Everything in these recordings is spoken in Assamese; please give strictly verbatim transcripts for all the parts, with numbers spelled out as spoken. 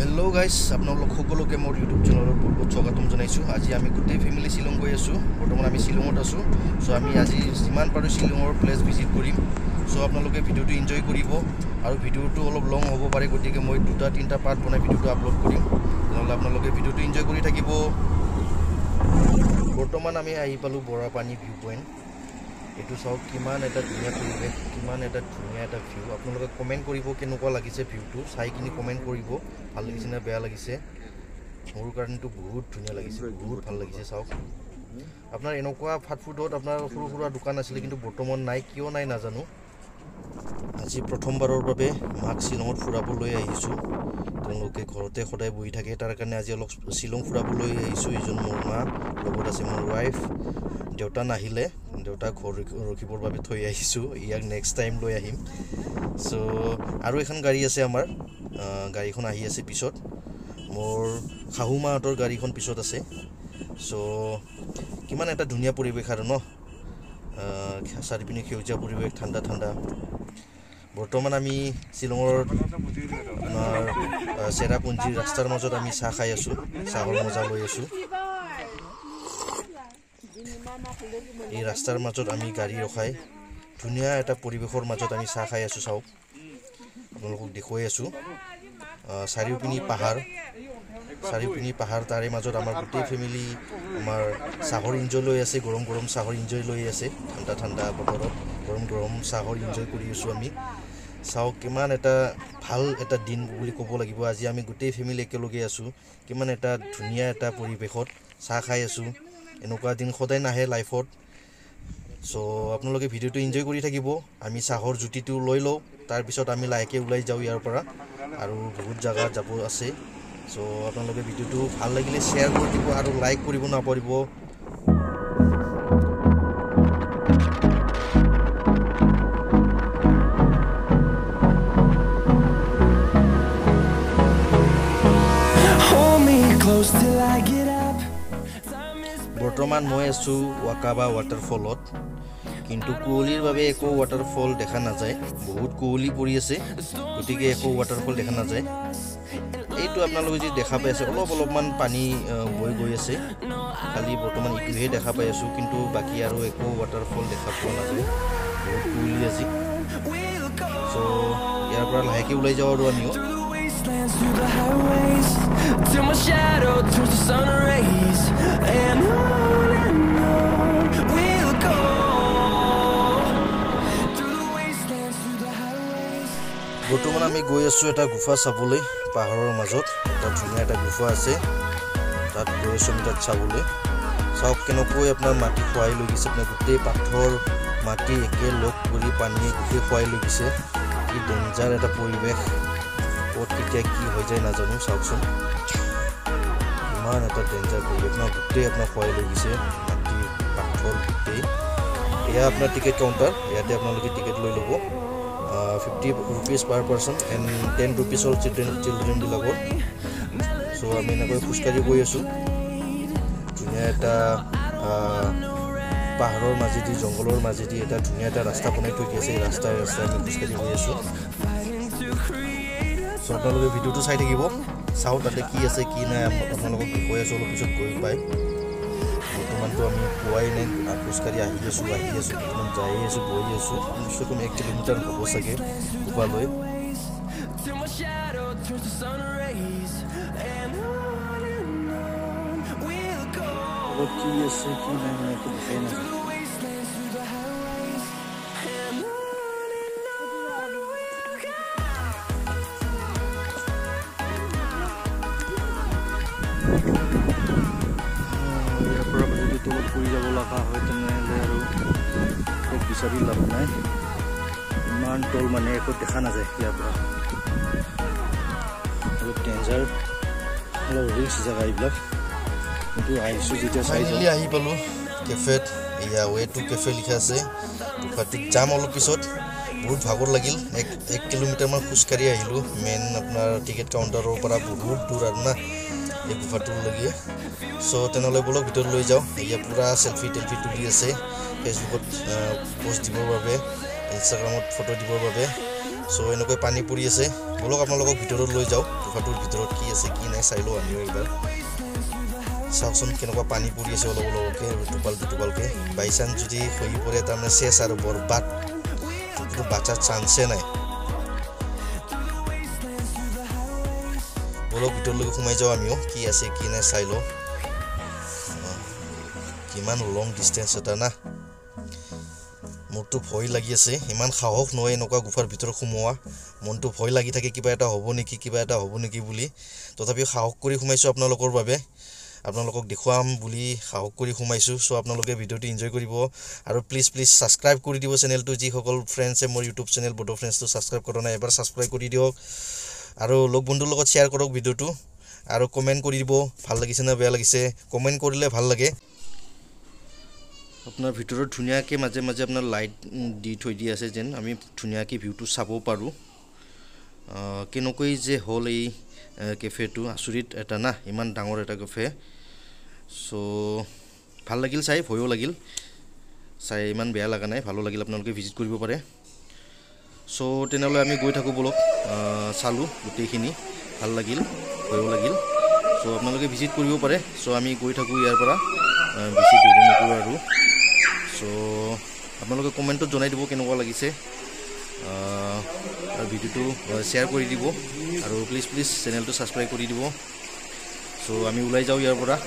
Hello guys, আপোনালোক সকলোকে মোৰ YouTube চেনেলত বহুত স্বাগতম জনাইছো। আজি আমি গোটেই ফ্যামিলি শিলং গৈ আছো। বৰ্তমান আমি শিলঙত আছো। সো আমি আজি যিমান পাৰো শিলঙৰ প্লেস ভিজিট কৰিম। সো আপোনালোকে ভিডিওটো এনজয় কৰিব আৰু ভিডিওটো অলপ লং হ'ব পাৰে, গতিকে মই দুটা তিনটা পাৰ্ট বনাই ভিডিওটো আপলোড কৰিম। নহলে আপোনালোকে ভিডিওটো এনজয় কৰি থাকিব। বৰ্তমান আমি আহি পালো বৰাপানী ভিউ পইণ্ট। এটো চাওক কিমান এটা ধুনীয়া পৰিৱেশ, কিমান এটা ধুনীয়া এটা ভিউ। আপোনালোকে কমেন্ট কৰিব কেনেকুৱা লাগিছে ভিউটো, চাই কিনি কমেন্ট কৰিব ভাল লাগিছে না বেয়া লাগিছে। মোৰ কাৰণেটো বহুত ধুনীয়া লাগিছে, বহুত ভাল লাগিছে। চাওক আপোনাৰ এনেকুৱা ফাটফুডত আপোনাৰ সৰু সৰু দোকান আছিল, কিন্তু বৰ্তমান নাই, কিয় নাই নাজানো। আজি প্ৰথমবাৰৰ বাবে মাক শিলঙত ফুৰাবলৈ আহিছো। তেওঁলোকে ঘৰতে সদায় বহি থাকে, তাৰ কাৰণে আজি অলপ শিলং ফুৰাবলৈ আহিছো। ইজন মোৰ মা, লগত আছে মোৰ ৱাইফ। দেউতা নাহিলে, দেউতা ঘৰ ৰখিবৰ বাবে থৈ আহিছো, ইয়াক নেক্সট টাইম লৈ আহিম। সো আৰু এখন গাড়ী আছে আমাৰ, গাড়ীখন আহি আছে পিছত। মোৰ শাহু মাহঁতৰ গাড়ীখন পিছত আছে। সো কিমান এটা ধুনীয়া পৰিৱেশ আৰু ন, চাৰিপিনে সেউজীয়া পৰিৱেশ, ঠাণ্ডা ঠাণ্ডা। বৰ্তমান আমি শিলঙৰ আপোনাৰ চেৰাপুঞ্জী ৰাস্তাৰ মাজত আমি চাহ খাই আছো, চাহৰ মজা লৈ আছো। এই ৰাস্তাৰ মাজত আমি গাড়ী ৰখাই ধুনীয়া এটা পৰিৱেশৰ মাজত আমি চাহ খাই আছো। চাওক আপোনালোকক দেখুৱাই আছো, চাৰিওপিনি পাহাৰ, চাৰিওপিনি পাহাৰ, তাৰে মাজত আমাৰ গোটেই ফেমিলি আমাৰ চাহৰ এনজয় লৈ আছে। গৰম গৰম চাহৰ এনজয় লৈ আছে, ঠাণ্ডা ঠাণ্ডা বতৰত গৰম গৰম চাহৰ এনজয় কৰি আছো আমি। চাওক কিমান এটা ভাল এটা দিন বুলি ক'ব লাগিব। আজি আমি গোটেই ফেমিলি একেলগে আছো, কিমান এটা ধুনীয়া এটা পৰিৱেশত চাহ খাই আছো। এনেকুৱা দিন সদায় নাহে লাইফত। সো আপোনালোকে ভিডিওটো এনজয় কৰি থাকিব। আমি চাহৰ জুতিটো লৈ লওঁ, তাৰপিছত আমি লাহেকৈ ওলাই যাওঁ ইয়াৰ পৰা, আৰু বহুত জাগাত যাব আছে। সো আপোনালোকে ভিডিওটো ভাল লাগিলে শ্বেয়াৰ কৰি দিব আৰু লাইক কৰিব নাপাহৰিব। বৰ্তমান মই আছো ৱাকাবা ৱাটাৰফলত, কিন্তু কুঁৱলীৰ বাবে একো ৱাটাৰফল দেখা নাযায়। বহুত কুঁৱলী পৰি আছে, গতিকে একো ৱাটাৰফল দেখা নাযায়। এইটো আপোনালোকে যদি দেখা পাই আছে, অলপ অলপমান পানী বৈ গৈ আছে, খালি বৰ্তমান এইটোহে দেখা পাই আছো, কিন্তু বাকী আৰু একো ৱাটাৰফল দেখা পোৱা নাযায়। বহুত কুঁৱলী আজি। সো ইয়াৰ পৰা লাহেকৈ ওলাই যাওঁ আৰু আমিও। Through the highways till my shadow turns to sun rays, and on and on we'll go through the wastelands, through the highways. বৰ্তমান আমি গৈ আছো এটা গুফা চাবলৈ, পাহাৰৰ মাজত এটা ধুনীয়া এটা গুফা আছে, তাত গৈ আছো আমি তাত চাবলৈ। চাওক কেনেকৈ আপোনাৰ মাটি খুৱাই লৈ গৈছে, আপোনাৰ গোটেই পাথৰ মাটি একে লগ কৰি পানীয়ে গোটেই খুৱাই লৈ গৈছে। কি ডেঞ্জাৰ এটা পৰিৱেশ, ক'ত কেতিয়া কি হৈ যায় নাজানো। চাওকচোন ইমান এটা ডেঞ্জাৰ পৰিৱেশ ন, গোটেই আপোনাৰ খুৱাই লৈ গৈছে মাটি পাথৰ গোটেই। এয়া আপোনাৰ টিকেট কাউণ্টাৰ, ইয়াতে আপোনালোকে টিকেট লৈ ল'ব। Fifty rupees per person and ten rupees হ'ল চিলড্ৰেন চিলড্ৰেনবিলাকৰ। চ' আমি এনেকৈ খোজকাঢ়ি গৈ আছোঁ। ধুনীয়া এটা পাহাৰৰ মাজেদি, জংঘলৰ মাজেদি এটা ধুনীয়া এটা ৰাস্তা বনাই থৈ দি আছে। এই ৰাস্তাই ৰাস্তাই আমি খোজকাঢ়ি গৈ আছোঁ। চ' আপোনালোকে ভিডিঅ'টো চাই থাকিব, চাওঁ তাতে কি আছে কি নাই, আপোনালোকক কৈ আছোঁ অলপ পিছত গৈ পাই। বৰ্তমানটো আমি পোৱাই নাই, খোজকাঢ়ি আহি আছোঁ আহি আছোঁ বৰ্তমান যাই আছোঁ বহি আছোঁ। কমচে কম এক কিলোমিটাৰ হ'ব চাগে গোপালৈ। কি আছে কি নাই মানে একো দেখাই নাযায়। ইয়াৰ পৰা যদি তলত পৰি যাব লগা হয় তেনেহ'লে আৰু এক বিচাৰি লাভ নাই। ইমান তল মানে একো দেখা নাযায় ইয়াৰ পৰা। অলপ ডেঞ্জাৰ, অলপ ৰিস্ক জেগা এইবিলাক। কিন্তু আহিছোঁ যেতিয়া ফাইনেলি আহি পালোঁ কেফেত। এয়া ৱে টু কেফে লিখা আছে। গুফাটোত যাম অলপ পিছত। বহুত ভাগৰ লাগিল, এক এক কিলোমিটাৰমান খোজকাঢ়ি আহিলোঁ। মেইন আপোনাৰ টিকেট কাউণ্টাৰৰ পৰা বহুত দূৰ আৰু না এই গুফাটোলৈকে। চ' তেনেহ'লে বলক ভিতৰত লৈ যাওঁ। এয়া পূৰা চেল্ফি টেল্ফি তুলি আছে ফেচবুকত পষ্ট দিবৰ বাবে, ইনষ্টাগ্ৰামত ফটো দিবৰ বাবে। সো এনেকৈ পানী পৰি আছে বলক আপোনালোকক ভিতৰত লৈ যাও গুফাটোৰ ভিতৰত কি আছে কি নাই চাই লও আমি এবাৰ চাওকচোন কেনেকুৱা পানী পৰি আছে অলপ অলপকে টুপাল টুপালকে বাইচান যদি হৈ পৰে তাৰমানে শেষ আৰু বৰবাদ কোনো বাঁচাৰ চান্সে নাই বলক ভিতৰলৈকে সোমাই যাও আমিও কি আছে কি নাই চাই লও কিমান লং ডিসটেন্স এটা না মোৰটো ভয় লাগি আছে ইমান সাহস নহয় এনেকুৱা গুফাৰ ভিতৰত সোমোৱা মনটো ভয় লাগি থাকে কিবা এটা হ'ব নেকি কিবা এটা হ'ব নেকি বুলি তথাপি সাহস কৰি সোমাইছো আপোনালোকৰ বাবে আপোনালোকক দেখুৱাম বুলি সাহস কৰি সোমাইছো সো আপোনালোকে ভিডিওটো এনজয় কৰিব আৰু প্লিজ প্লিজ সাবস্ক্ৰাইব কৰি দিব চেনেলটো যি সকল ফ্ৰেণ্ডছে মোৰ ইউটিউব চেনেল বডো ফ্ৰেণ্ডছটো সাবস্ক্ৰাইব কৰা নাই এবাৰ সাবস্ক্ৰাইব কৰি দিয়ক আৰু লগ বন্ধুৰ লগত শেয়াৰ কৰক ভিডিওটো আৰু কমেন্ট কৰি দিব ভাল লাগিছে না বেয়া লাগিছে কমেন্ট কৰিলে ভাল লাগে আপোনাৰ ভিতৰত ধুনিয়াকে মাজে মাজে আপোনাৰ লাইট দি থৈ দি আছে যেন আমি ধুনিয়াকে ভিউটো চাব পাৰো কেনকৈ যে হল এই কেফেটো আচৰিত এটা না ইমান ডাঙৰ এটা কেফে সো ভাল লাগিল চাই ভয়ও লাগিল চাই ইমান বেয়া লাগা নাই ভালো লাগিল আপোনালোকে ভিজিট কৰিব পাৰে সো তেনেহলে আমি গৈ থাকো বলক চালু গুটেখিনি ভাল লাগিল ভয়ও লাগিল সো আপোনালোকে ভিজিট কৰিব পাৰে সো আমি গৈ থাকো ইয়াৰ পৰা বেছি দেৰি নকৰো আৰু সো আপোনালোকে কমেন্টত জনাই দিব কেনেকুৱা লাগিছে আৰু ভিডিওটো শেয়াৰ কৰি দিব আৰু প্লিজ প্লিজ চেনেলটো সাবস্ক্ৰাইব কৰি দিব সো আমি উলাই যাও ইয়াৰ পৰা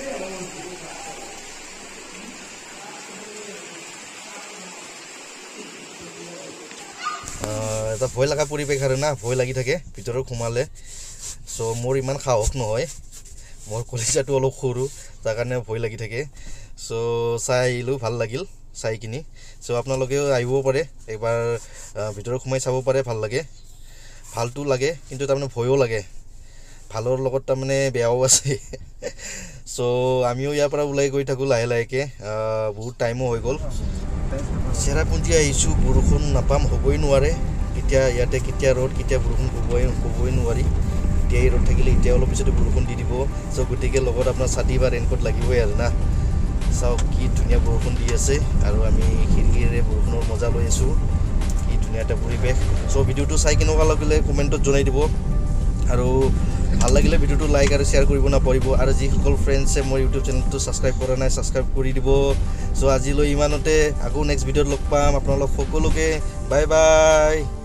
এটা ভয় লাগা পৰিবেশ আৰু না ভয় লাগি থাকে ভিতৰত সোমালে সো মোৰ ইমান সাহস নহয় মোৰ কলিজাটো অলপ সৰু তাৰ কাৰণে ভয় লাগি থাকে সো চাইলো ভাল লাগিল চাই কিনি সো আপোনালোকেও আহিব পাৰে একবাৰ ভিতৰত সোমাই চাব পাৰে ভাল লাগে ভালটো লাগে কিন্তু তাৰমানে ভয়ও লাগে ভালৰ লগত তাৰমানে বেয়াও আছে সো আমিও ইয়াৰ পৰা উলাই গৈ থাকো লাহে লাহেকে বহুত টাইমো হৈ গল চেৰাপুঞ্জি আহিছো বৰষুণ নাপাম হ'বই নোৱাৰে কেতিয়া ইয়াতে কেতিয়া ৰ'দ কেতিয়া বৰষুণ হ'বই হ'বই নোৱাৰি এই ৰ'দ থাকিলে এতিয়া অলপ পিছতে বৰষুণ দি দিব সো গতিকে লগত আপোনাৰ ছাতি বা ৰেইনকোট লাগিবই আৰু না চাওক কি ধুনীয়া বৰষুণ দি আছে আৰু আমি খিৰিকীৰে বৰষুণৰ মজা লৈ আছো কি ধুনীয়া এটা পৰিবেশ সো ভিডিওটো চাই কেনেকুৱা লাগিলে কমেন্টত জনাই দিব আৰু ভাল লাগিলে ভিডিওটো লাইক আৰু শেয়াৰ কৰিব নাপাহৰিব আৰু যি সকল ফ্ৰেণ্ডছে মোৰ ইউটিউব চেনেলটো সাবস্ক্ৰাইব কৰা নাই সাবস্ক্ৰাইব কৰি দিব সো আজিলৈ ইমানতে আকৌ নেক্সট ভিডিওত লগ পাম আপোনালোক সকলোকে বাই বাই